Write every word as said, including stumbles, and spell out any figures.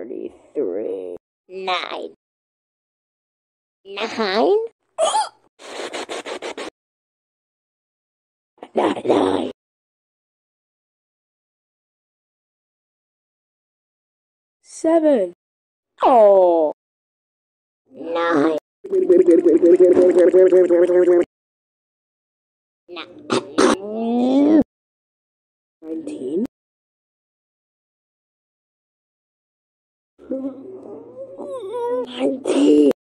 thirty-three. Nine. Nine? Not nine. Seven. Oh. Nine. Nine. Nineteen. Nineteen.